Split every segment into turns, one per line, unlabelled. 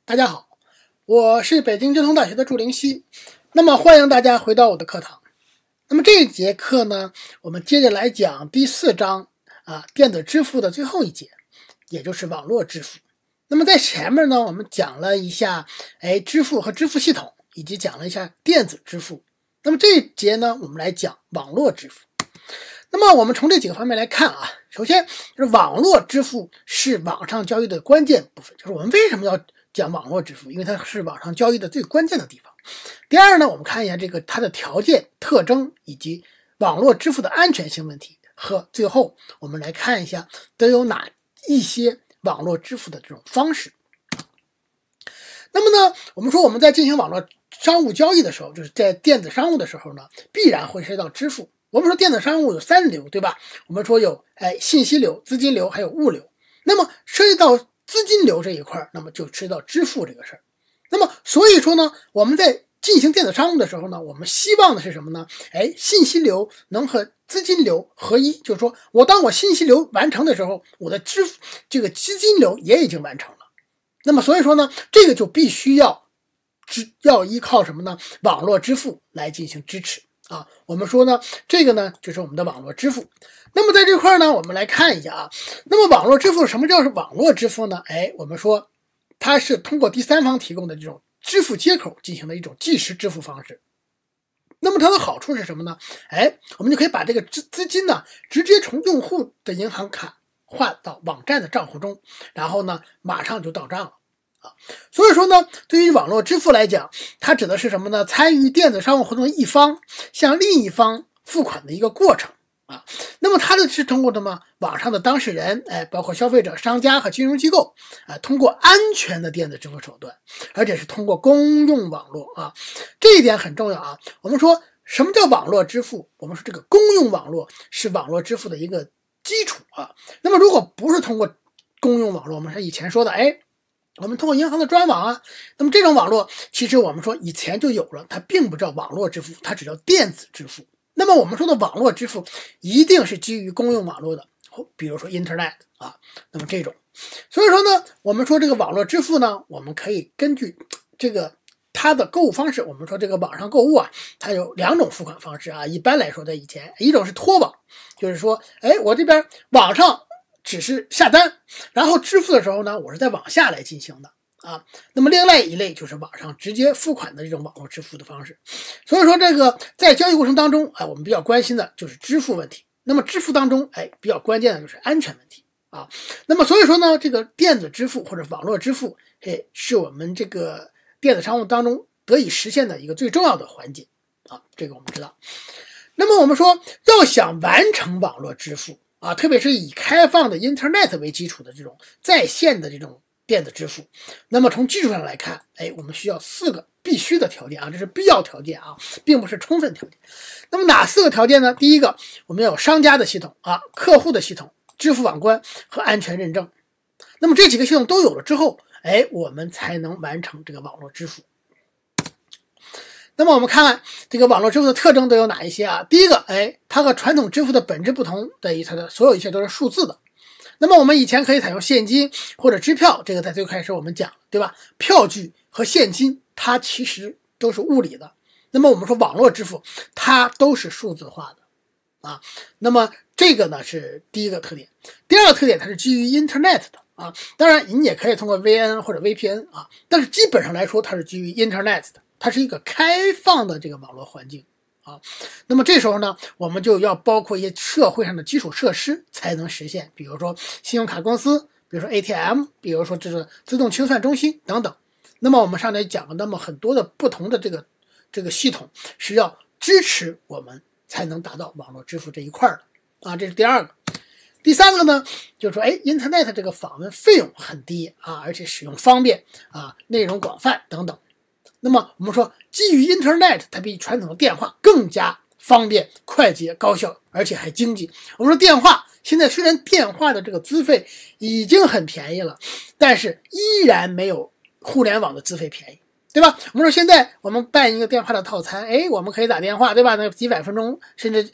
大家好，我是北京交通大学的祝灵溪。那么欢迎大家回到我的课堂。那么这一节课呢，我们接着来讲第4章电子支付的最后一节，也就是网络支付。那么在前面呢，我们讲了一下支付和支付系统，以及讲了一下电子支付。那么这一节呢，我们来讲网络支付。那么我们从这几个方面来看首先就是网络支付是网上交易的关键部分，就是我们为什么要讲网络支付，因为它是网上交易的最关键的地方。第二呢，我们看一下它的条件、特征以及网络支付的安全性问题，和最后我们来看一下都有哪一些网络支付的这种方式。那么呢，我们说我们在进行网络商务交易的时候，就是在电子商务的时候呢，必然会涉及到支付。我们说电子商务有3流，对吧？我们说有信息流、资金流还有物流。那么涉及到资金流这一块，那么就涉及到支付这个事儿。那么所以说呢，我们在进行电子商务的时候呢，我们希望的是什么呢？信息流能和资金流合一，就是说当我信息流完成的时候，我的这个资金流也已经完成了。那么所以说呢，这个就必须要依靠什么呢？网络支付来进行支持我们说呢，这个呢就是我们的网络支付。那么在这块呢，我们来看一下那么网络支付，什么叫是网络支付呢？我们说它是通过第三方提供的这种支付接口进行的一种即时支付方式。那么它的好处是什么呢？我们就可以把这个资金呢直接从用户的银行卡换到网站的账户中，然后呢马上就到账了所以说呢，对于网络支付来讲，它指的是什么呢？参与电子商务活动的一方向另一方付款的一个过程那么它是通过什么？网上的当事人包括消费者、商家和金融机构通过安全的电子支付手段，而且是通过公用网络这一点很重要我们说什么叫网络支付？我们说这个公用网络是网络支付的一个基础那么如果不是通过公用网络，我们是以前说的我们通过银行的专网那么这种网络其实我们说以前就有了，它并不叫网络支付，它只叫电子支付。那么我们说的网络支付一定是基于公用网络的，比如说 Internet 那么这种。所以说呢，我们说这个网络支付呢，我们可以根据这个它的购物方式，我们说这个网上购物它有2种付款方式一般来说在以前，一种是脱网，就是说我这边网上只是下单，然后支付的时候呢，我是在网下来进行的那么另外一类就是网上直接付款的这种网络支付的方式。所以说这个在交易过程当中我们比较关心的就是支付问题。那么支付当中比较关键的就是安全问题那么所以说呢，这个电子支付或者网络支付是我们这个电子商务当中得以实现的一个最重要的环节这个我们知道。那么我们说要想完成网络支付特别是以开放的 Internet 为基础的这种在线的这种电子支付，那么从技术上来看我们需要4个必须的条件这是必要条件并不是充分条件。那么哪4个条件呢？第一个，我们要有商家的系统客户的系统、支付网关和安全认证。那么这几个系统都有了之后我们才能完成这个网络支付。那么我们看看这个网络支付的特征都有哪一些第一个它和传统支付的本质不同在于它的所有一切都是数字的。那么我们以前可以采用现金或者支票，这个在最开始我们讲对吧？票据和现金它其实都是物理的，那么我们说网络支付它都是数字化的那么这个呢是第一个特点。第二个特点，它是基于 Internet 的当然你也可以通过 VN 或者 VPN 但是基本上来说它是基于 Internet 的，它是一个开放的这个网络环境那么这时候呢，我们就要包括一些社会上的基础设施才能实现，比如说信用卡公司，比如说 ATM， 比如说这个自动清算中心等等。那么我们上来讲了那么很多的不同的这个系统是要支持我们才能达到网络支付这一块的这是第二个。第三个呢，就是说Internet 这个访问费用很低而且使用方便内容广泛等等。那么我们说基于 Internet 它比传统的电话更加方便、快捷、高效，而且还经济。我们说电话现在虽然电话的这个资费已经很便宜了，但是依然没有互联网的资费便宜，对吧？我们说现在我们办一个电话的套餐我们可以打电话对吧？那几百分钟甚至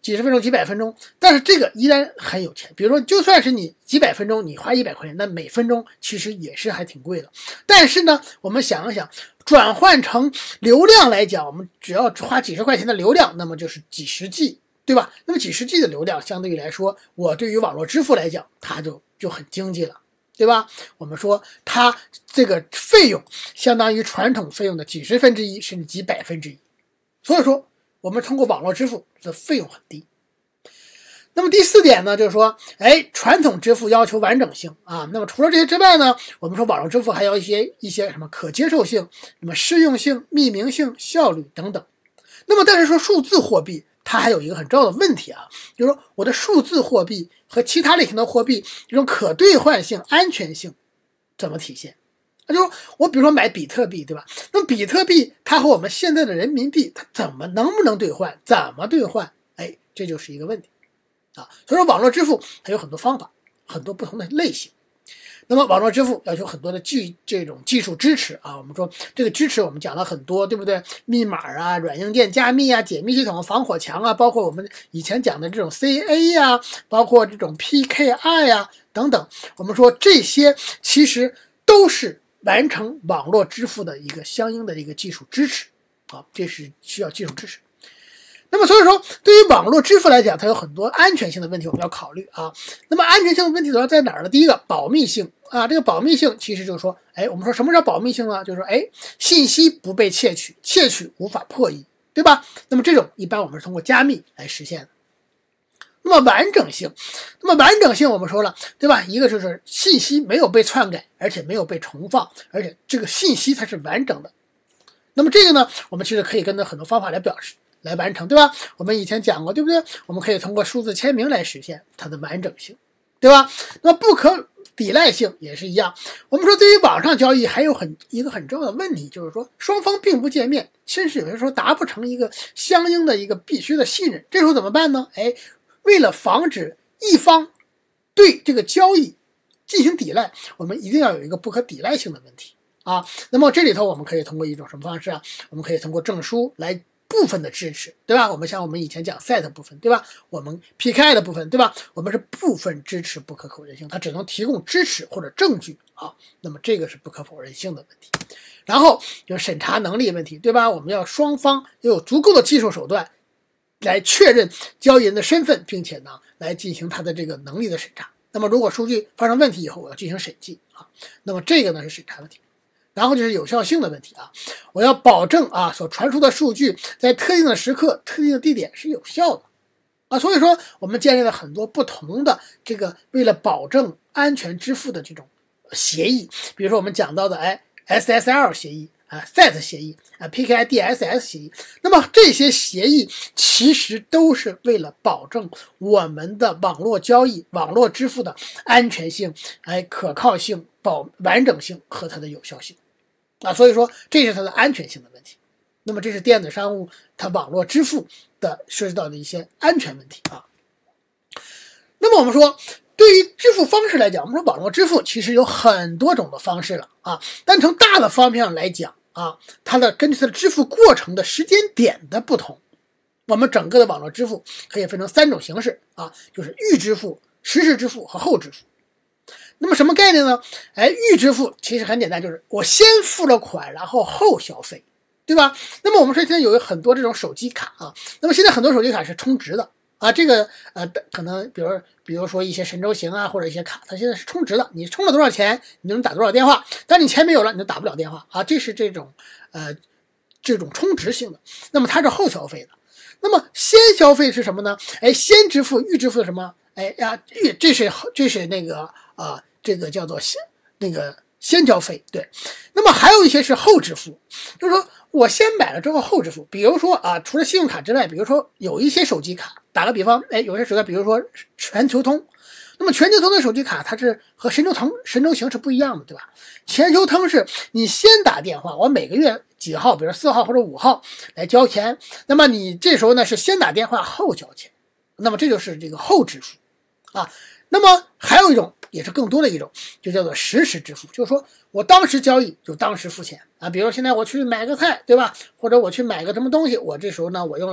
几十分钟、几百分钟，但是这个依然很有钱。比如说，就算是你几百分钟，你花100块钱，那每分钟其实也是还挺贵的。但是呢，我们想一想，转换成流量来讲，我们只要花几十块钱的流量，那么就是几十 G， 对吧？那么几十 G 的流量，相对于来说，我对于网络支付来讲，它就很经济了，对吧？我们说它这个费用相当于传统费用的几十分之一，甚至几百分之一。所以说，我们通过网络支付的费用很低。那么第4点呢，就是说，传统支付要求完整性啊。那么除了这些之外呢，我们说网络支付还有一些什么可接受性、什么适用性、匿名性、效率等等。那么但是说数字货币，它还有一个很重要的问题啊，就是说我的数字货币和其他类型的货币这种可兑换性、安全性怎么体现？就是我比如说买比特币，对吧？那么比特币它和我们现在的人民币，它能不能兑换？怎么兑换？这就是一个问题啊。所以说网络支付它有很多方法，很多不同的类型。那么网络支付要求很多的这种技术支持啊。我们说这个支持我们讲了很多，对不对？密码啊、软硬件加密啊、解密系统、防火墙啊，包括我们以前讲的这种 CA 啊，包括这种 PKI 啊等等。我们说这些其实都是完成网络支付的一个相应的一个技术支持啊，这是需要技术支持。那么所以说，对于网络支付来讲，它有很多安全性的问题我们要考虑啊。那么安全性的问题主要在哪儿呢？第一个，保密性啊，这个保密性其实就是说，我们说什么叫保密性呢？就是说，信息不被窃取，窃取无法破译，对吧？那么这种一般我们是通过加密来实现的。那么完整性我们说了，对吧？一个就是信息没有被篡改，而且没有被重放，而且这个信息它是完整的。那么这个呢，我们其实可以跟着很多方法来表示。来完成，对吧？我们以前讲过，对不对？我们可以通过数字签名来实现它的完整性，对吧？那么不可抵赖性也是一样。我们说对于网上交易还有一个很重要的问题，就是说双方并不见面，甚至有些时候达不成一个相应的一个必须的信任，这时候怎么办呢？为了防止一方对这个交易进行抵赖，我们一定要有一个不可抵赖性的问题啊。那么这里头我们可以通过一种什么方式啊？我们可以通过证书来部分的支持，对吧？我们以前讲 set 部分，对吧？我们 PKI 的部分，对吧？我们是部分支持不可否认性，它只能提供支持或者证据啊。那么这个是不可否认性的问题。然后有审查能力问题，对吧？我们要双方有足够的技术手段来确认交易人的身份，并且呢来进行他的这个能力的审查。那么如果数据发生问题以后，我要进行审计啊。那么这个呢是审查问题。然后就是有效性的问题啊，我要保证啊所传输的数据在特定的时刻、特定的地点是有效的啊。所以说我们建立了很多不同的这个为了保证安全支付的这种协议，比如说我们讲到的SSL 协议啊、SET 协议啊、PKI DSS 协议。那么这些协议其实都是为了保证我们的网络交易、网络支付的安全性、可靠性、完整性和它的有效性。所以说这是它的安全性的问题。那么这是电子商务它网络支付的涉及到的一些安全问题啊。那么我们说对于支付方式来讲，我们说网络支付其实有很多种的方式了啊，但从大的方面上来讲啊，根据它的支付过程的时间点的不同，我们整个的网络支付可以分成3种形式啊，就是预支付、实时支付和后支付。那么什么概念呢？预支付其实很简单，就是我先付了款，然后后消费，对吧？那么我们说现在有很多这种手机卡啊，那么现在很多手机卡是充值的啊，这个可能比如说一些神州行啊，或者一些卡，它现在是充值的，你充了多少钱，你就能打多少电话，但你钱没有了，你就打不了电话啊，这是这种充值性的。那么它是后消费的。那么先消费是什么呢？先支付预支付的什么？这是那个这个叫做先交费，对。那么还有一些是后支付，就是说我先买了之后后支付。比如说除了信用卡之外，比如说有一些手机卡，打个比方，有些手机，比如说全球通。那么全球通的手机卡它是和神州行是不一样的，对吧？全球通是你先打电话，我每个月几号，比如4号或者5号来交钱，那么你这时候呢是先打电话后交钱，那么这就是这个后支付啊。那么还有一种也是更多的一种，就叫做实时支付，就是说我当时交易就当时付钱啊。比如现在我去买个菜，对吧？或者我去买个什么东西，我这时候呢我用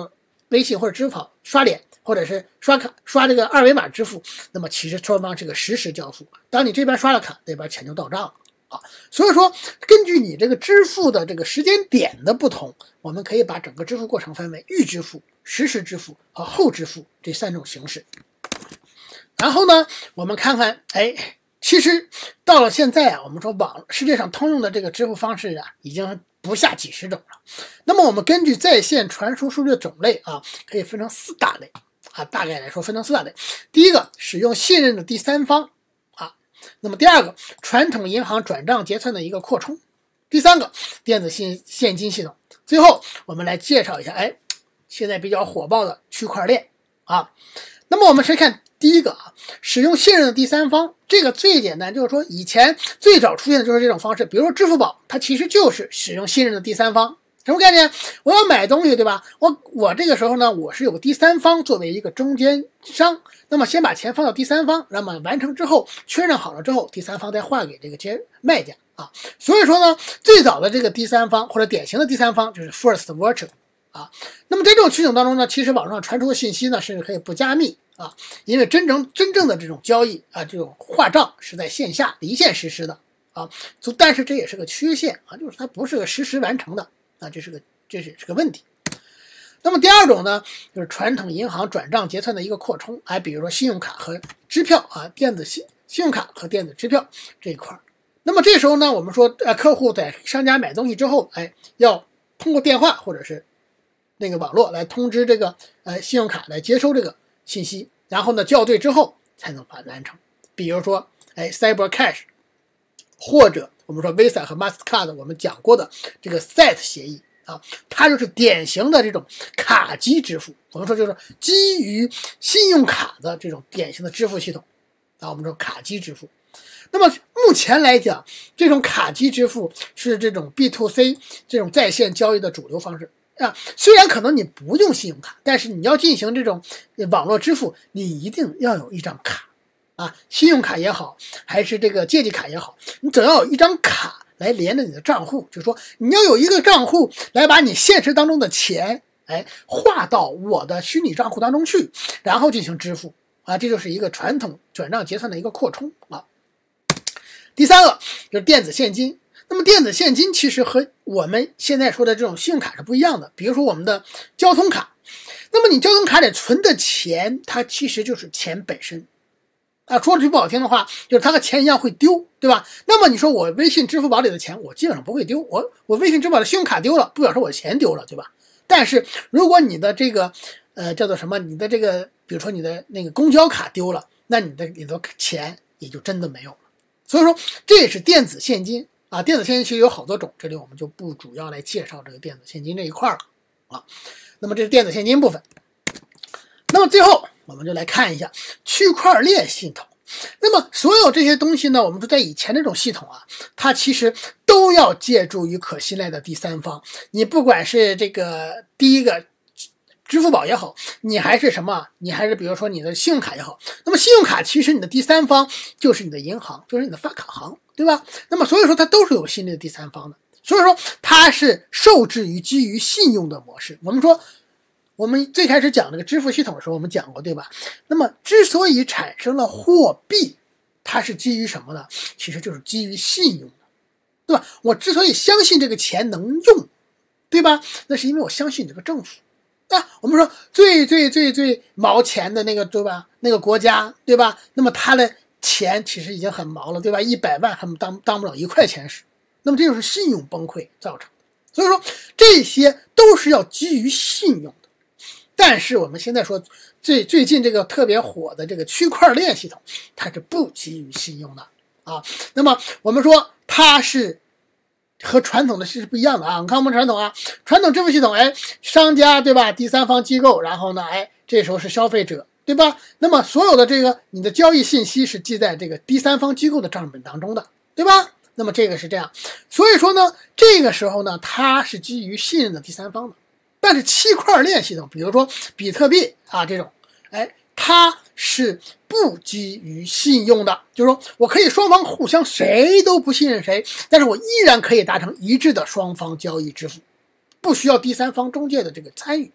微信或者支付宝刷脸，或者是刷卡刷这个二维码支付，那么其实双方是个实时交付。当你这边刷了卡，那边钱就到账了啊。所以说，根据你这个支付的这个时间点的不同，我们可以把整个支付过程分为预支付、实时支付和后支付这3种形式。然后呢，我们看看，其实到了现在啊，我们说世界上通用的这个支付方式啊，已经不下几十种了。那么我们根据在线传输数据的种类啊，可以分成4大类啊，大概来说分成4大类。第一个，使用信任的第三方啊；那么第二个，传统银行转账结算的一个扩充；第三个，电子现金系统。最后，我们来介绍一下，现在比较火爆的区块链啊。那么我们先看第一个啊，使用信任的第三方，这个最简单，就是说以前最早出现的就是这种方式，比如说支付宝，它其实就是使用信任的第三方。什么概念？我要买东西，对吧？我这个时候呢，我是有个第三方作为一个中间商，那么先把钱放到第三方，那么完成之后确认好了之后，第三方再划给这个卖家啊。所以说呢，最早的这个第三方或者典型的第三方就是 First Virtual。那么在这种系统当中呢，其实网上传出的信息呢，甚至可以不加密啊，因为真正的这种交易啊，这种划账是在线下离线实施的啊，但是这也是个缺陷啊，就是它不是个实时完成的啊，这是个问题。那么第二种呢，就是传统银行转账结算的一个扩充，比如说信用卡和支票啊，电子信用卡和电子支票这一块。那么这时候呢，我们说客户在商家买东西之后，要通过电话或者是那个网络来通知这个信用卡来接收这个信息，然后呢校对之后才能完成。比如说Cyber Cash， 或者我们说 Visa 和 Mastercard 我们讲过的这个 SET 协议啊，它就是典型的这种卡基支付，我们说就是基于信用卡的这种典型的支付系统啊，我们说卡基支付。那么目前来讲，这种卡基支付是这种 B2C 这种在线交易的主流方式。虽然可能你不用信用卡，但是你要进行这种网络支付，你一定要有一张卡啊，信用卡也好，还是这个借记卡也好，你总要有一张卡来连着你的账户，就是说你要有一个账户来把你现实当中的钱划到我的虚拟账户当中去，然后进行支付啊，这就是一个传统转账结算的一个扩充啊。第三个就是电子现金。那么电子现金其实和我们现在说的这种信用卡是不一样的。比如说我们的交通卡，那么你交通卡里存的钱，它其实就是钱本身啊。说句不好听的话，就是它和钱一样会丢，对吧？那么你说我微信、支付宝里的钱，我基本上不会丢。我微信、支付宝的信用卡丢了，不表示我的钱丢了，对吧？但是如果你的这个叫做什么，你的这个比如说你的那个公交卡丢了，那你的钱也就真的没有了。所以说这也是电子现金。电子现金其实有好多种，这里我们就不主要来介绍这个电子现金这一块了啊。那么这是电子现金部分。那么最后我们就来看一下区块链系统。那么所有这些东西呢，我们说在以前这种系统啊，它其实都要借助于可信赖的第三方。你不管是这个第一个支付宝也好，你还是什么，你还是比如说你的信用卡也好，那么信用卡其实你的第三方就是你的银行，就是你的发卡行，对吧？那么所以说它都是有信任的第三方的，所以说它是受制于基于信用的模式。我们说我们最开始讲这个支付系统的时候我们讲过，对吧？那么之所以产生了货币，它是基于什么呢？其实就是基于信用的，对吧？我之所以相信这个钱能用，对吧？那是因为我相信这个政府。我们说最毛钱的那个，对吧？那个国家，对吧？那么他的钱其实已经很毛了，对吧？100万还当不了1块钱使，那么这就是信用崩溃造成的。所以说这些都是要基于信用的。但是我们现在说最近这个特别火的这个区块链系统，它是不基于信用的啊。那么我们说它是和传统的是不一样的啊。你看我们传统支付系统，商家，对吧？第三方机构，然后呢，这时候是消费者，对吧？那么所有的这个你的交易信息是记在这个第三方机构的账本当中的，对吧？那么这个是这样，所以说呢，这个时候呢，它是基于信任的第三方的。但是区块链系统，比如说比特币啊这种，它是不基于信用的，就是说我可以双方互相谁都不信任谁，但是我依然可以达成一致的双方交易支付，不需要第三方中介的这个参与，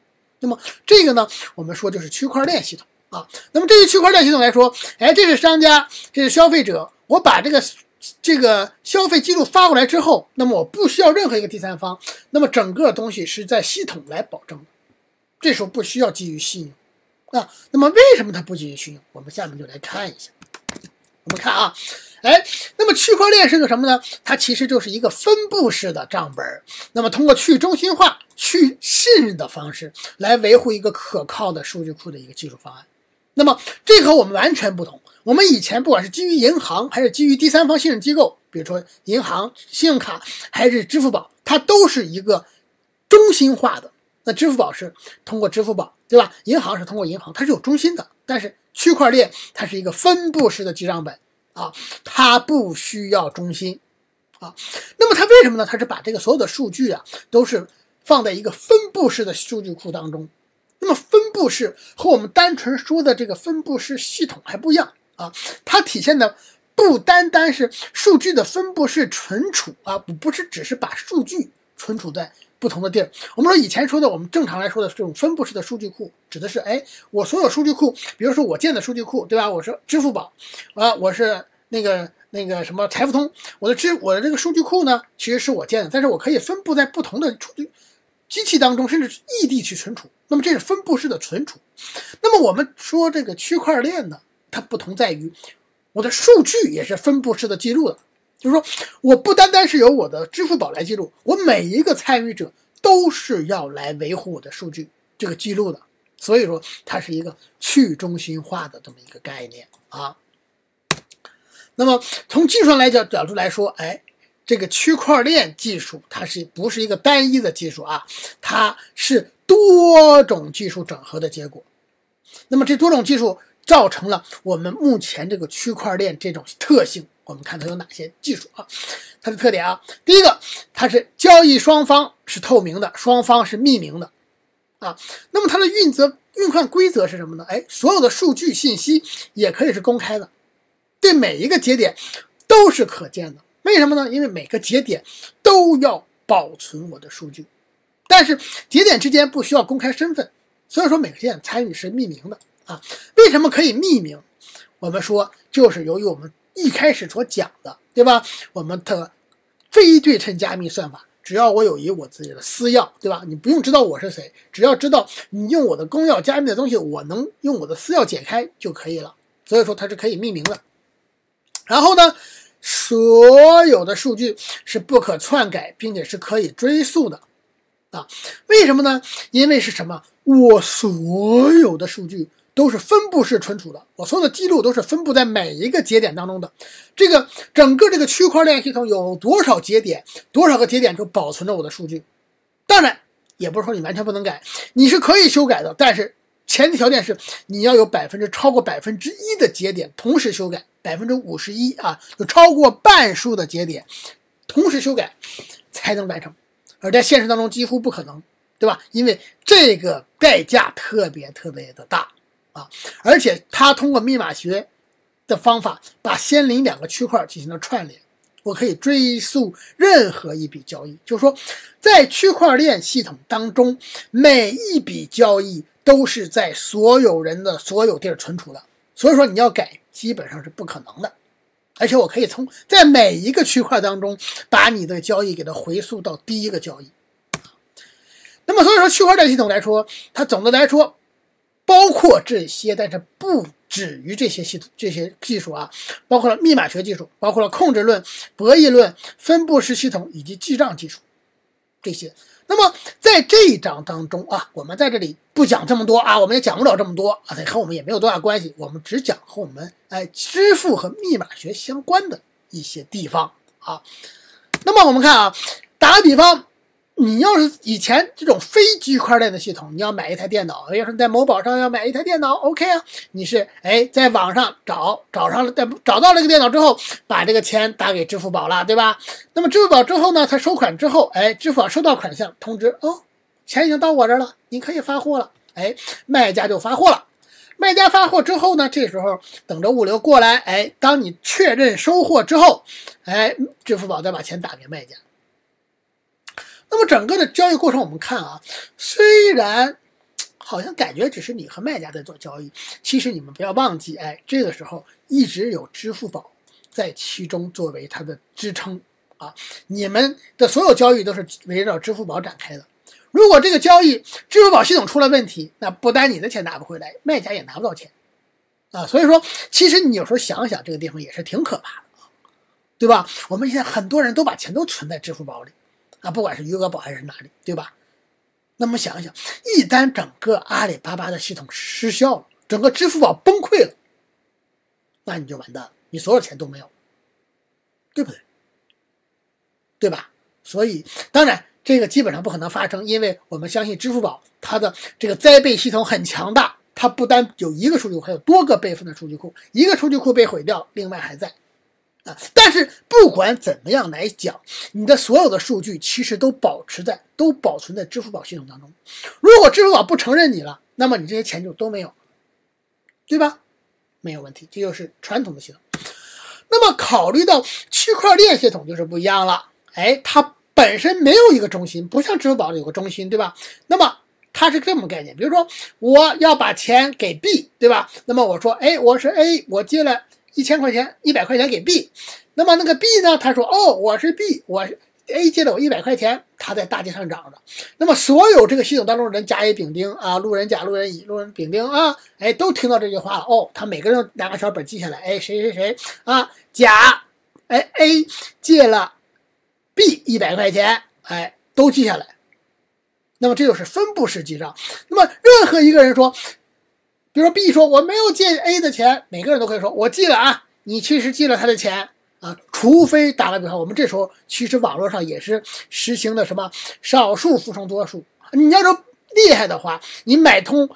那么这个呢，我们说就是区块链系统啊。那么对于区块链系统来说，这是商家，这是消费者，我把这个消费记录发过来之后，那么我不需要任何一个第三方，那么整个东西是在系统来保证的，这时候不需要基于信用啊。那么为什么它不基于信用？我们下面就来看一下。我们看啊，那么区块链是个什么呢？它其实就是一个分布式的账本，那么通过去中心化、去信任的方式来维护一个可靠的数据库的一个技术方案。那么这和我们完全不同。我们以前不管是基于银行还是基于第三方信任机构，比如说银行、信用卡还是支付宝，它都是一个中心化的。那支付宝是通过支付宝，对吧？银行是通过银行，它是有中心的。但是区块链它是一个分布式的记账本啊，它不需要中心啊。那么它为什么呢？它是把这个所有的数据啊都是放在一个分布式的数据库当中。那么分布式和我们单纯说的这个分布式系统还不一样啊，它体现的不单单是数据的分布式存储啊，不是只是把数据存储在不同的地儿。我们说以前说的，我们正常来说的这种分布式的数据库，指的是我所有数据库，比如说我建的数据库，对吧？我是支付宝啊，我是那个什么财付通，我的这个数据库呢，其实是我建的，但是我可以分布在不同的数据机器当中，甚至是异地去存储。那么这是分布式的存储。那么我们说这个区块链呢，它不同在于我的数据也是分布式的记录的。就是说我不单单是由我的支付宝来记录，我每一个参与者都是要来维护我的数据这个记录的，所以说它是一个去中心化的这么一个概念啊。那么从技术上角度来说，这个区块链技术它不是一个单一的技术啊，它是多种技术整合的结果。那么这多种技术造成了我们目前这个区块链这种特性。我们看它有哪些技术啊？它的特点啊，第一个，它是交易双方是透明的，双方是匿名的啊。那么它的运算规则是什么呢？所有的数据信息也可以是公开的，对每一个节点都是可见的。为什么呢？因为每个节点都要保存我的数据，但是节点之间不需要公开身份，所以说每个节点参与是匿名的啊。为什么可以匿名？我们说就是由于我们一开始所讲的，对吧？我们的非对称加密算法，只要我有我自己的私钥，对吧？你不用知道我是谁，只要知道你用我的公钥加密的东西，我能用我的私钥解开就可以了。所以说它是可以匿名的。然后呢，所有的数据是不可篡改，并且是可以追溯的啊。为什么呢？因为是什么？我所有的数据都是分布式存储的，我所有的记录都是分布在每一个节点当中的。这个整个这个区块链系统有多少节点，多少个节点就保存着我的数据。当然，也不是说你完全不能改，你是可以修改的，但是前提条件是你要有超过1%的节点同时修改，51%啊，就超过半数的节点同时修改才能完成，而在现实当中几乎不可能，对吧？因为这个代价特别的大。而且它通过密码学的方法把先领两个区块进行了串联，我可以追溯任何一笔交易。就是说在区块链系统当中，每一笔交易都是在所有人的所有地儿存储的，所以说你要改基本上是不可能的。而且我可以在每一个区块当中把你的交易给它回溯到第一个交易。那么所以说区块链系统来说，它总的来说包括这些，但是不止于这些技术啊，包括了密码学技术，包括了控制论、博弈论、分布式系统以及记账技术这些。那么在这一章当中啊，我们在这里不讲这么多啊，我们也讲不了这么多啊，和我们也没有多大关系，我们只讲和我们支付和密码学相关的一些地方啊。那么我们看啊，打个比方，你要是以前这种非区块链的系统，你要买一台电脑，要是在某宝上要买一台电脑 OK 啊，你是在网上找到了这个电脑之后，把这个钱打给支付宝了，对吧？那么支付宝之后呢，他收款之后，支付宝收到款项通知，钱已经到我这儿了，你可以发货了，卖家就发货了。卖家发货之后呢，这时候等着物流过来，当你确认收货之后，支付宝再把钱打给卖家。那么整个的交易过程我们看啊，虽然好像感觉只是你和卖家在做交易，其实你们不要忘记，这个时候一直有支付宝在其中作为它的支撑啊，你们的所有交易都是围绕支付宝展开的。如果这个交易支付宝系统出了问题，那不但你的钱拿不回来，卖家也拿不到钱啊。所以说，其实你有时候想想，这个地方也是挺可怕的，对吧？我们现在很多人都把钱都存在支付宝里啊，不管是余额宝还是哪里，对吧？那么想想，一旦整个阿里巴巴的系统失效了，整个支付宝崩溃了，那你就完蛋了，你所有钱都没有，对不对？对吧？所以当然这个基本上不可能发生，因为我们相信支付宝它的这个灾备系统很强大，它不单有一个数据库，还有多个备份的数据库，一个数据库被毁掉，另外还在啊。但是不管怎么样来讲，你的所有的数据其实都保存在支付宝系统当中。如果支付宝不承认你了，那么你这些钱就都没有，对吧？没有问题，这就是传统的系统。那么考虑到区块链系统就是不一样了，它本身没有一个中心，不像支付宝有个中心，对吧？那么它是这么概念，比如说我要把钱给 B， 对吧？那么我说，我是 A， 我借了1000块钱、100块钱给 B， 那么那个 B 呢，他说，我是 B， 我是 A 借了我100块钱，他在大街上涨着。那么所有这个系统当中的人甲乙丙丁啊，路人甲、路人乙、路人丙丁啊，都听到这句话了。他每个人拿个小本记下来，谁谁谁啊，甲A 借了 B 100块钱，都记下来。那么这就是分布式记账。那么任何一个人说，比如说 B 说我没有借 A 的钱，每个人都可以说我记了啊，你其实记了他的钱啊，除非打个比方，我们这时候其实网络上也是实行的什么少数服从多数。你要说厉害的话，你买通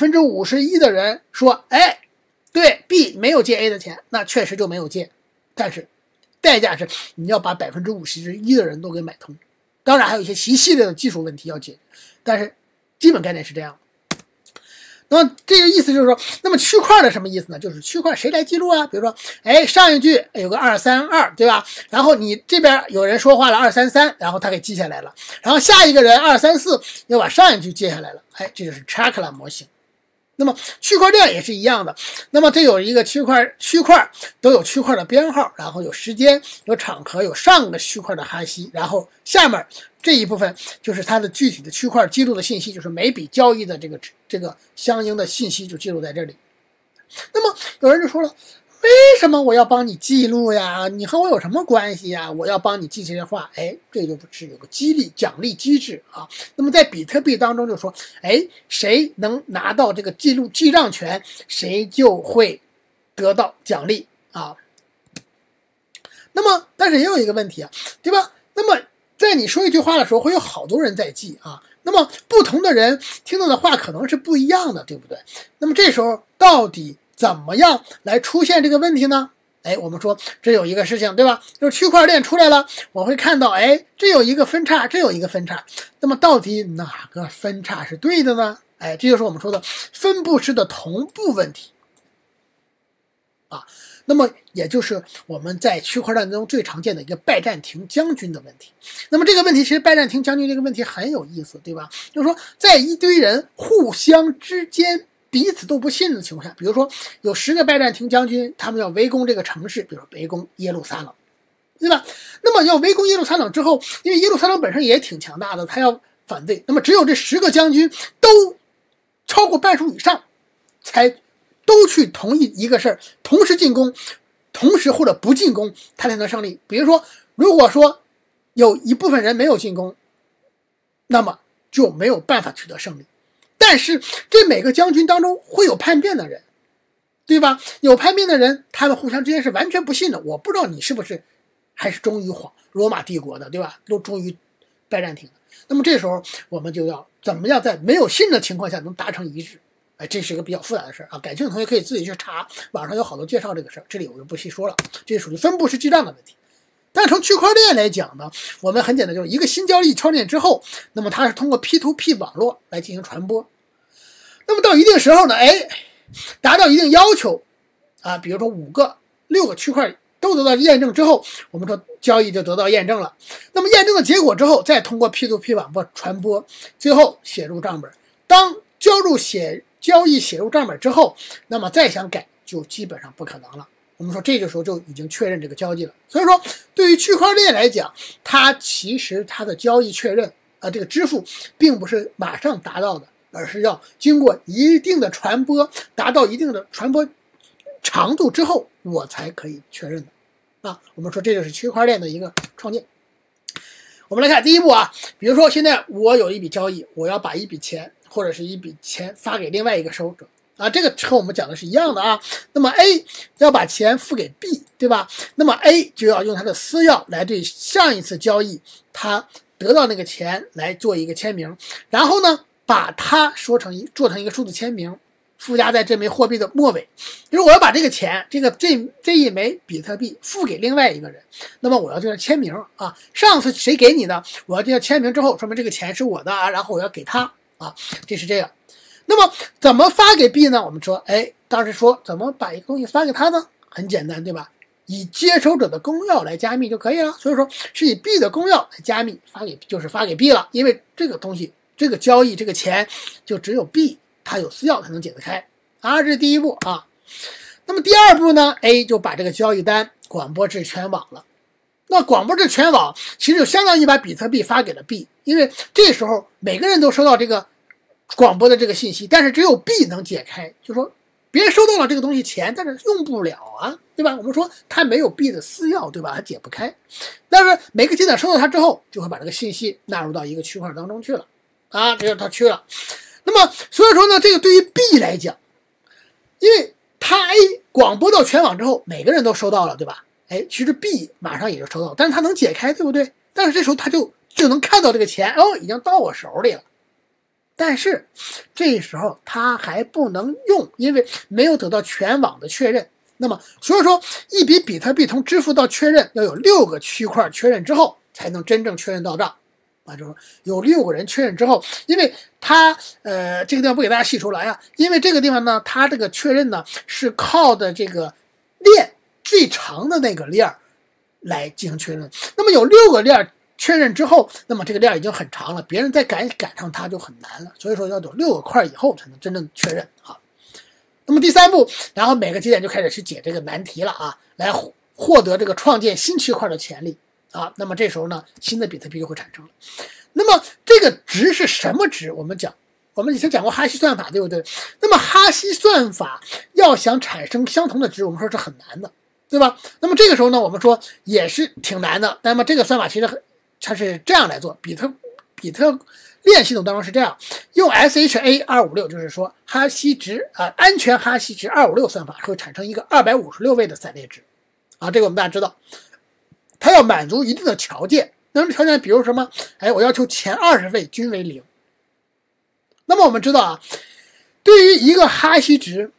51%的人说，对 B 没有借 A 的钱，那确实就没有借，但是代价是你要把51%的人都给买通。当然还有一些一系列的技术问题要解决，但是基本概念是这样。那么这个意思就是说，那么区块的什么意思呢？就是区块谁来记录啊？比如说，上一句有个232，对吧？然后你这边有人说话了233，然后他给记下来了，然后下一个人234又把上一句记下来了，这就是 Chakra 模型。那么区块链也是一样的，那么这有一个区块都有区块的编号，然后有时间、有场合、有上个区块的哈希，然后下面这一部分就是它的具体的区块记录的信息，就是每笔交易的这个相应的信息就记录在这里。那么有人就说了，为什么我要帮你记录呀？你和我有什么关系呀？我要帮你记这些话，这就不是有个奖励机制啊。那么在比特币当中就说，谁能拿到这个记账权，谁就会得到奖励啊。那么但是也有一个问题啊，对吧？那么在你说一句话的时候，会有好多人在记啊。那么不同的人听到的话可能是不一样的，对不对？那么这时候到底怎么样来出现这个问题呢？我们说这有一个事情，对吧？就是区块链出来了，我会看到，这有一个分叉，这有一个分叉。那么到底哪个分叉是对的呢？这就是我们说的分布式的同步问题啊。那么也就是我们在区块链中最常见的一个拜占庭将军的问题。那么这个问题，其实拜占庭将军这个问题很有意思，对吧？就是说在一堆人互相之间彼此都不信任的情况下，比如说有10个拜占庭将军，他们要围攻这个城市，比如说围攻耶路撒冷，对吧？那么要围攻耶路撒冷之后，因为耶路撒冷本身也挺强大的，他要反对，那么只有这10个将军都超过半数以上，才都去同意一个事儿，同时进攻，同时或者不进攻，他才能胜利。比如说，如果说有一部分人没有进攻，那么就没有办法取得胜利。但是这每个将军当中会有叛变的人，对吧？有叛变的人，他们互相之间是完全不信的。我不知道你是不是还是忠于罗马帝国的，对吧？都忠于拜占庭的。那么这时候我们就要怎么样在没有信的情况下能达成一致？这是一个比较复杂的事啊，感兴趣的同学可以自己去查，网上有好多介绍这个事儿，这里我就不细说了，这属于分布式记账的问题。但是从区块链来讲呢，我们很简单，就是一个新交易创建之后，那么它是通过 P2P 网络来进行传播。那么到一定时候呢，达到一定要求啊，比如说5个、6个区块都得到验证之后，我们说交易就得到验证了。那么验证的结果之后，再通过 P2P 网络传播，最后写入账本。当交易写入账本之后，那么再想改就基本上不可能了。我们说这个时候就已经确认这个交易了。所以说，对于区块链来讲，它其实它的交易确认这个支付并不是马上达到的，而是要经过一定的传播，达到一定的传播长度之后，我才可以确认的。我们说这就是区块链的一个创建。我们来看第一步比如说现在我有一笔交易，我要把一笔钱或者是一笔钱发给另外一个收者这个和我们讲的是一样的那么 A 要把钱付给 B， 对吧？那么 A 就要用他的私钥来对上一次交易他得到那个钱来做一个签名，然后呢把它做成一个数字签名，附加在这枚货币的末尾。如果我要把这个钱这一枚比特币付给另外一个人，那么我要对他签名上次谁给你的，我要对他签名之后，说明这个钱是我的然后我要给他这是这样。那么怎么发给 B 呢？我们说当时说怎么把一个东西发给他呢？很简单，对吧？以接收者的公钥来加密就可以了。所以说是以 B 的公钥来加密，就是发给 B 了，因为这个东西这个交易这个钱就只有 B 他有私钥才能解得开这是第一步那么第二步呢 ，A 就把这个交易单广播至全网了。那广播至全网其实就相当于把比特币发给了 B， 因为这时候每个人都收到这个广播的这个信息，但是只有 B 能解开，就说别人收到了这个东西钱，但是用不了对吧？我们说他没有 B 的私钥，对吧？他解不开。但是每个节点收到它之后，就会把这个信息纳入到一个区块当中去了这就是他去了。那么所以说呢，这个对于 B 来讲，因为他 A 广播到全网之后，每个人都收到了，对吧？其实 B 马上也就收到了，但是他能解开，对不对？但是这时候他就能看到这个钱已经到我手里了。但是这时候他还不能用，因为没有得到全网的确认。那么所以说一笔比特币从支付到确认要有6个区块确认之后才能真正确认到账就是有6个人确认之后，因为他这个地方不给大家细说了因为这个地方呢，它这个确认呢是靠的这个链最长的那个链来进行确认。那么有6个链确认之后，那么这个链已经很长了，别人再赶上它就很难了。所以说要有6个块以后才能真正确认那么第3步，然后每个节点就开始去解这个难题了来获得这个创建新区块的权利那么这时候呢，新的比特币就会产生了。那么这个值是什么值？我们以前讲过哈希算法，对不对？那么哈希算法要想产生相同的值，我们说是很难的，对吧？那么这个时候呢，我们说也是挺难的。那么这个算法其实它是这样来做，比特链系统当中是这样，用 SHA-256，就是说哈希值安全哈希值256算法会产生一个256位的散列值这个我们大家知道，它要满足一定的条件。那么条件比如什么？我要求前20位均为0。那么我们知道对于一个哈希值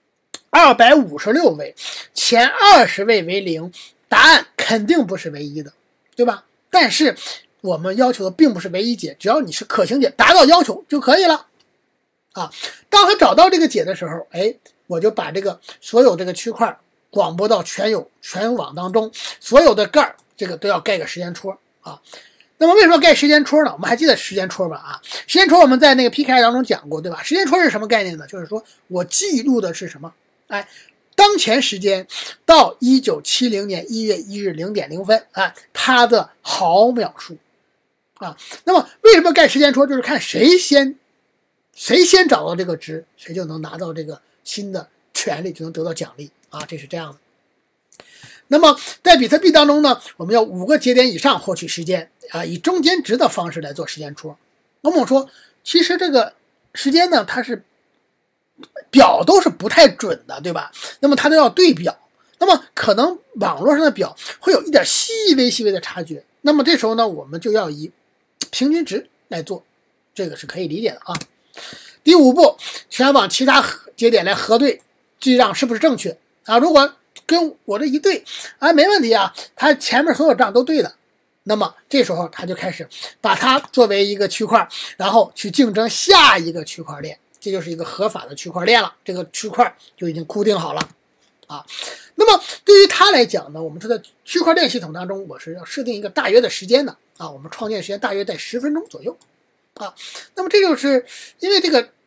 256位，前20位为0，答案肯定不是唯一的，对吧？但是我们要求的并不是唯一解，只要你是可行解，达到要求就可以了当他找到这个解的时候我就把这个所有这个区块广播到全网当中，所有的盖这个都要盖个时间戳那么为什么盖时间戳呢？我们还记得时间戳吧时间戳我们在那个 PKI 当中讲过，对吧？时间戳是什么概念呢？就是说我记录的是什么当前时间到1970年1月1日0点0分它的毫秒数那么为什么盖时间戳？就是看谁先找到这个值，谁就能拿到这个新的权利，就能得到奖励这是这样的。那么在比特币当中呢，我们要5个节点以上获取时间以中间值的方式来做时间戳。那么我说其实这个时间呢，它是表都是不太准的，对吧？那么它都要对表，那么可能网络上的表会有一点细微的差距。那么这时候呢，我们就要以平均值来做，这个是可以理解的第5步，全网其他节点来核对这账是不是正确如果跟我这一对没问题它前面所有账都对的，那么这时候他就开始把它作为一个区块，然后去竞争下一个区块链，这就是一个合法的区块链了，这个区块就已经固定好了那么对于他来讲呢，我们说在区块链系统当中，我是要设定一个大约的时间的我们创建时间大约在10分钟左右那么这就是因为这个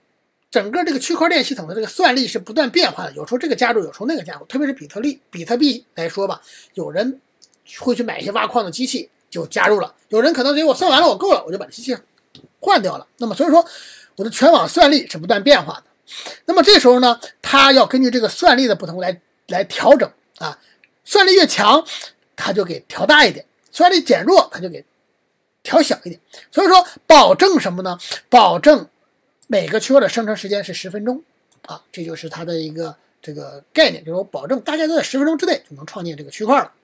整个这个区块链系统的这个算力是不断变化的，有时候这个加入，有时候那个加入。特别是比特币来说吧，有人会去买一些挖矿的机器就加入了，有人可能觉得我算完了我够了，我就把机器换掉了。那么所以说我的全网算力是不断变化的。那么这时候呢，它要根据这个算力的不同来调整啊，算力越强，它就给调大一点；算力减弱，它就给调小一点。所以说保证什么呢？保证每个区块的生成时间是10分钟啊，这就是它的一个这个概念，就是我保证大概都在10分钟之内就能创建这个区块了。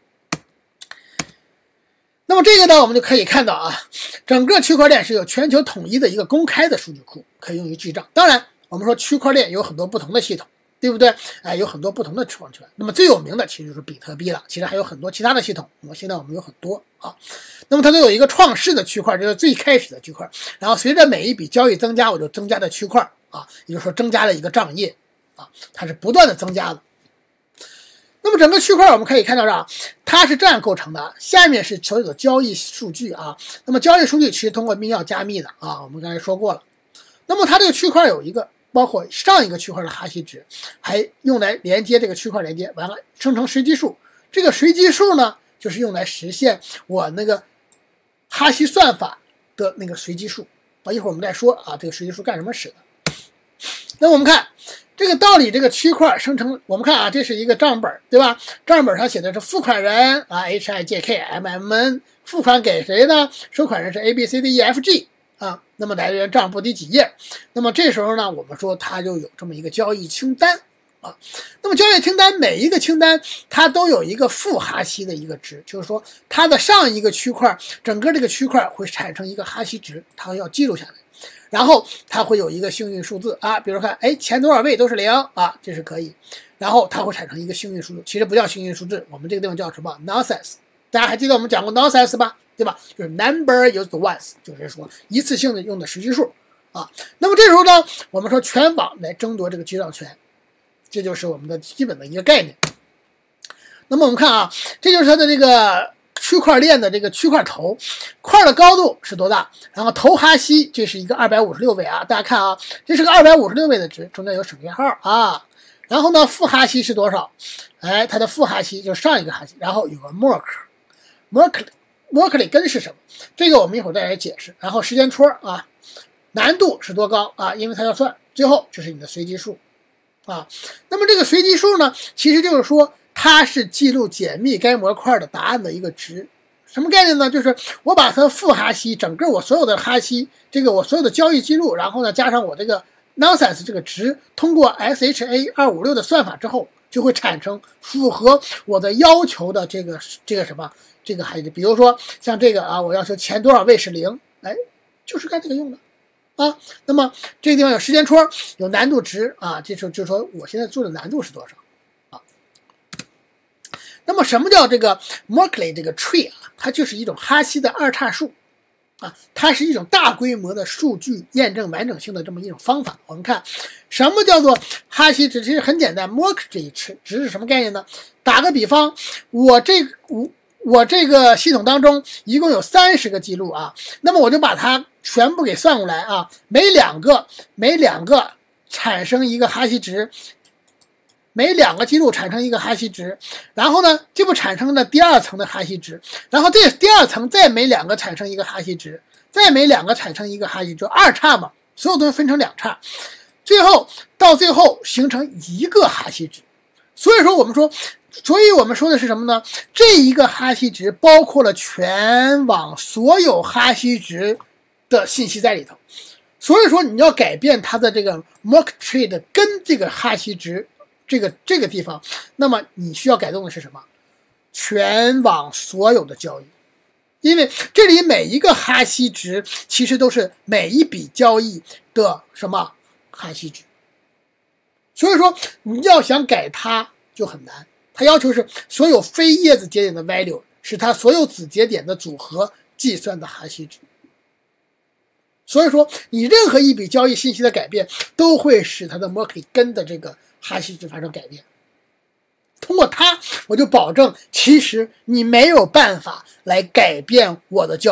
那么这个呢，我们就可以看到啊，整个区块链是有全球统一的一个公开的数据库，可以用于记账。当然，我们说区块链有很多不同的系统，对不对？有很多不同的创权。那么最有名的其实就是比特币了，其实还有很多其他的系统。那么现在我们有很多啊，那么它都有一个创世的区块，这是最开始的区块。然后随着每一笔交易增加，我就增加的区块啊，也就是说增加了一个账页啊，它是不断的增加的。那么整个区块我们可以看到啊，它是这样构成的，下面是所有的交易数据啊。那么交易数据其实通过密钥加密的啊，我们刚才说过了。那么它这个区块有一个包括上一个区块的哈希值，还用来连接这个区块连接，完了生成随机数。这个随机数呢，就是用来实现我那个哈希算法的那个随机数啊。一会儿我们再说啊，这个随机数干什么使的。那我们看这个道理，这个区块生成，我们看啊，这是一个账本，对吧？账本上写的是付款人啊 HIJKMMN， 付款给谁呢？收款人是 ABCDEFG 啊。那么来源账簿第几页？那么这时候呢，我们说它就有这么一个交易清单啊。那么交易清单每一个清单它都有一个负哈希的一个值，就是说它的上一个区块，整个这个区块会产生一个哈希值，它要记录下来。然后它会有一个幸运数字啊，比如看，前多少位都是0啊，这是可以。然后它会产生一个幸运数字，其实不叫幸运数字，我们这个地方叫什么 nonsense？ 大家还记得我们讲过 nonsense 吧？对吧？就是 number used once， 就是说一次性的用的随机数啊。那么这时候呢，我们说全网来争夺这个记账权，这就是我们的基本的一个概念。那么我们看啊，这就是它的这个区块链的这个区块头，块的高度是多大？然后头哈希这是一个256位啊，大家看啊，这是个256位的值，中间有省略号啊。然后呢，负哈希是多少？它的负哈希就是上一个哈希，然后有个 Merkle 根是什么？这个我们一会儿再来解释。然后时间戳啊，难度是多高啊？因为它要算，最后就是你的随机数啊。那么这个随机数呢，其实就是说它是记录解密该模块的答案的一个值。什么概念呢？就是我把它负哈希，整个我所有的哈希，这个我所有的交易记录，然后呢加上我这个 nonsense 这个值，通过 SHA-256 的算法之后，就会产生符合我的要求的这个什么这个哈希。比如说像这个啊，我要求前多少位是0，就是干这个用的啊。那么这个地方有时间戳，有难度值啊，这时候就是说我现在做的难度是多少啊。那么什么叫这个 Merkle 这个 tree 啊？它就是一种哈希的二岔数啊，它是一种大规模的数据验证完整性的这么一种方法。我们看什么叫做哈希值，其实很简单 ，Merkle 这一值是什么概念呢？打个比方，我这个系统当中一共有30个记录啊，那么我就把它全部给算过来啊，每两个产生一个哈希值。每2个记录产生一个哈希值，然后呢，这不产生了第2层的哈希值，然后这第2层再每2个产生一个哈希值，再每2个产生一个哈希值，二岔嘛，所有东西分成2岔，到最后形成一个哈希值。所以我们说的是什么呢？这一个哈希值包括了全网所有哈希值的信息在里头。所以说你要改变它的这个 Merkle tree 的跟这个哈希值。这个地方，那么你需要改动的是什么？全网所有的交易，因为这里每一个哈希值其实都是每一笔交易的什么哈希值，所以说你要想改它就很难，它要求是所有非叶子节点的 value 是它所有子节点的组合计算的哈希值。所以说你任何一笔交易信息的改变都会使它的 Merkle 根的这个哈希值发生改变，通过它我就保证其实你没有办法来改变我的交易，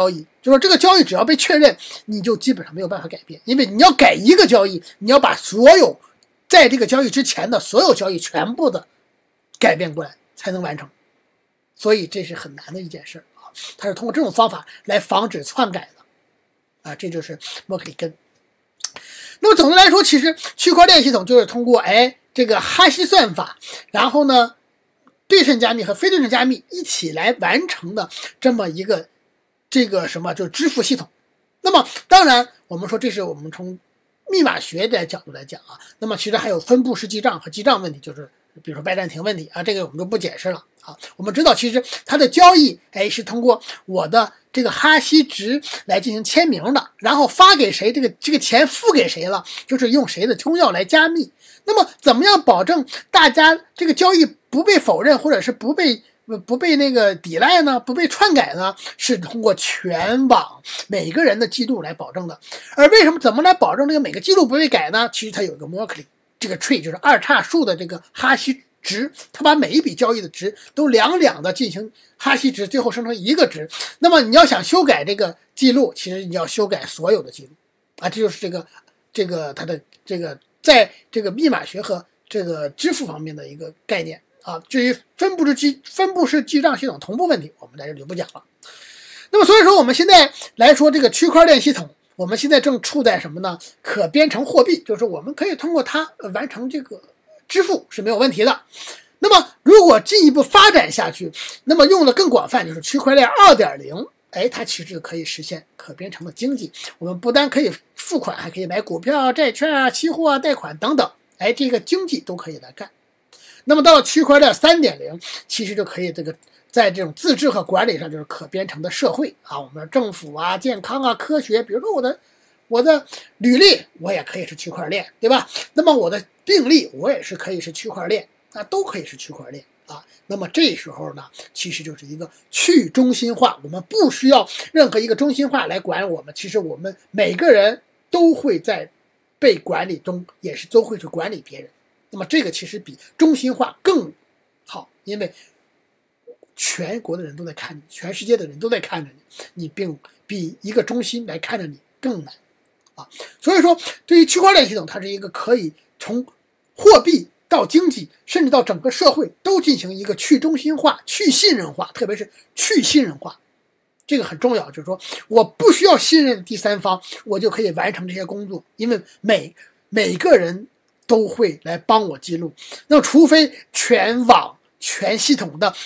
就说这个交易只要被确认，你就基本上没有办法改变，因为你要改一个交易，你要把所有在这个交易之前的所有交易全部的改变过来才能完成，所以这是很难的一件事啊。它是通过这种方法来防止篡改的啊，这就是默克里根。那么总的来说，其实区块链系统就是通过这个哈希算法，然后呢对称加密和非对称加密一起来完成的这么一个这个什么就是支付系统。那么当然我们说这是我们从密码学的角度来讲啊，那么其实还有分布式记账和记账问题，就是比如说拜占庭问题啊，这个我们就不解释了啊。我们知道其实它的交易是通过我的这个哈希值来进行签名的，然后发给谁，这个钱付给谁了，就是用谁的公钥来加密。那么怎么样保证大家这个交易不被否认，或者是不被那个抵赖呢，不被篡改呢？是通过全网每个人的记录来保证的。而为什么怎么来保证这个每个记录不被改呢？其实它有一个 Merkle 这个 tree， 就是二叉树的这个哈希值，它把每一笔交易的值都两的进行哈希值，最后生成一个值。那么你要想修改这个记录，其实你要修改所有的记录啊，这就是这个它的这个在这个密码学和这个支付方面的一个概念啊。至于分布式记账系统同步问题，我们在这里就不讲了。那么所以说我们现在来说这个区块链系统，我们现在正处在什么呢？可编程货币，就是我们可以通过它完成这个支付是没有问题的。那么如果进一步发展下去，那么用的更广泛，就是区块链 2.0， 它其实可以实现可编程的经济。我们不但可以付款，还可以买股票、债券啊、期货啊、贷款等等，这个经济都可以来干。那么到了区块链 3.0， 其实就可以在这种自治和管理上就是可编程的社会啊，我们的政府啊、健康啊、科学，比如说我的履历我也可以是区块链，对吧？那么我的病历我也是可以是区块链啊，都可以是区块链啊。那么这时候呢，其实就是一个去中心化，我们不需要任何一个中心化来管我们，其实我们每个人都会在被管理中，也是都会去管理别人。那么这个其实比中心化更好，因为全国的人都在看你，全世界的人都在看着你，你并比一个中心来看着你更难啊。所以说对于区块链系统，它是一个可以从货币到经济，甚至到整个社会都进行一个去中心化、去信任化，特别是去信任化，这个很重要。就是说我不需要信任第三方，我就可以完成这些工作，因为每个人都会来帮我记录。那么除非全网全系统的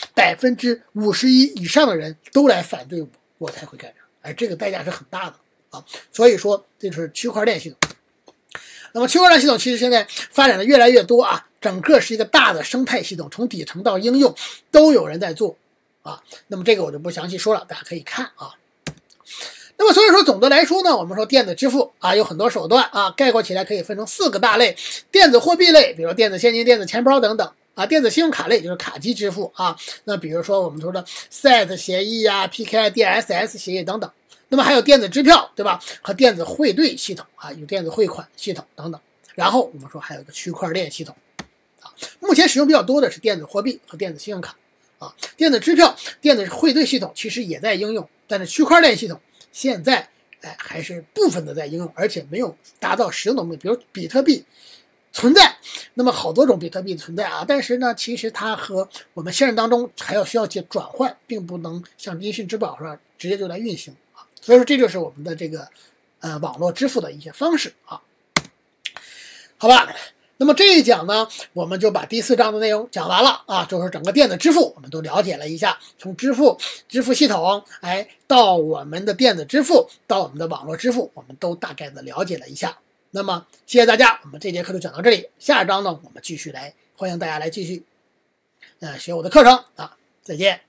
51%以上的人都来反对我，我才会改变，这个代价是很大的啊。所以说这就是区块链系统。那么区块链系统其实现在发展的越来越多啊，整个是一个大的生态系统，从底层到应用都有人在做啊。那么这个我就不详细说了，大家可以看啊。那么所以说总的来说呢，我们说电子支付啊有很多手段啊，概括起来可以分成4个大类：电子货币类，比如说电子现金、电子钱包等等啊；电子信用卡类就是卡机支付啊，那比如说我们说的 SET 协议啊、PKI DSS 协议等等。那么还有电子支票，对吧？和电子汇兑系统啊，有电子汇款系统等等。然后我们说还有一个区块链系统啊，目前使用比较多的是电子货币和电子信用卡啊，电子支票、电子汇兑系统其实也在应用，但是区块链系统现在还是部分的在应用，而且没有达到实用的目的。比如比特币存在，那么好多种比特币存在啊，但是呢，其实它和我们现实当中还需要转换，并不能像微信、支付宝上直接就来运行啊。所以说这就是我们的这个网络支付的一些方式啊。好吧，那么这一讲呢，我们就把第4章的内容讲完了啊，就是整个电子支付我们都了解了一下，从支付系统到我们的电子支付，到我们的网络支付，我们都大概的了解了一下。那么谢谢大家，我们这节课就讲到这里，下一章呢我们继续来，欢迎大家来继续学我的课程啊，再见。